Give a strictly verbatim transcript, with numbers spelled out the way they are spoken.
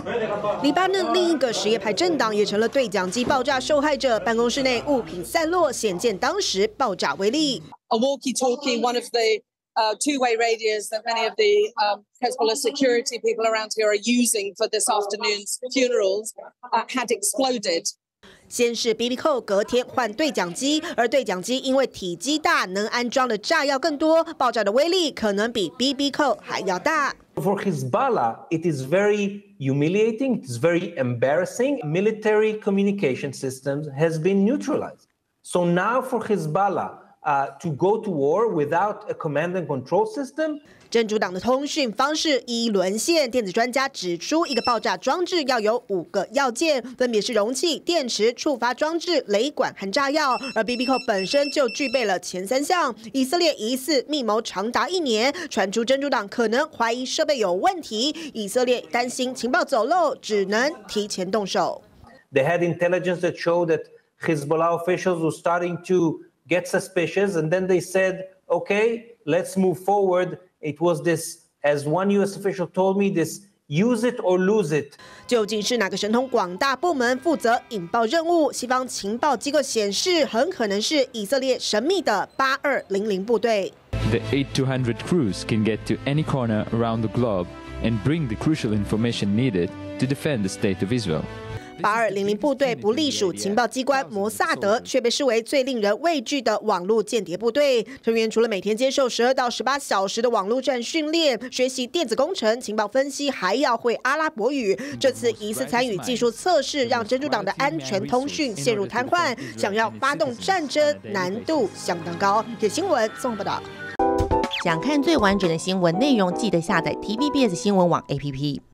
黎巴嫩另一个什叶派政党也成了对讲机爆炸受害者，办公室内物品散落，显见当时爆炸威力。 A walkie-talkie, one of the uh, two-way radios that many of the um, Hezbollah security people around here are using for this afternoon's funerals, uh, had exploded. 先是 B B 扣，隔天换对讲机，而对讲机因为体积大，能安装的炸药更多，爆炸的威力可能比 B B 扣还要大。 For Hezbollah, it is very humiliating. It's very embarrassing. Military communication systems has been neutralized. So now for Hezbollah uh, to go to war without a command and control system. 真主党的通讯方式一一沦陷。电子专家指出，一个爆炸装置要有五个要件，分别是容器、电池、触发装置、雷管和炸药。而 B B 扣本身就具备了前三项。以色列疑似密谋长达一年，传出真主党可能怀疑设备有问题。以色列担心情报走漏，只能提前动手。 They had intelligence that showed that Hezbollah officials were starting to get suspicious, and then they said, "Okay, let's move forward." It was this, as one U S official told me, this use it or lose it. 究竟是哪个神通广大部门负责引爆任务？西方情报机构显示，很可能是以色列神秘的八二零零部队。 The eighty-two hundred crews can get to any corner around the globe and bring the crucial information needed to defend the state of Israel. 八二零零部队不隶属情报机关摩萨德，却被视为最令人畏惧的网络间谍部队。成员除了每天接受十二到十八小时的网络战训练，学习电子工程、情报分析，还要会阿拉伯语。这次疑似参与技术测试，让真主党的安全通讯陷入瘫痪，想要发动战争难度相当高。铁新闻综合报道。 想看最完整的新闻内容，记得下载 T V B S 新闻网 A P P。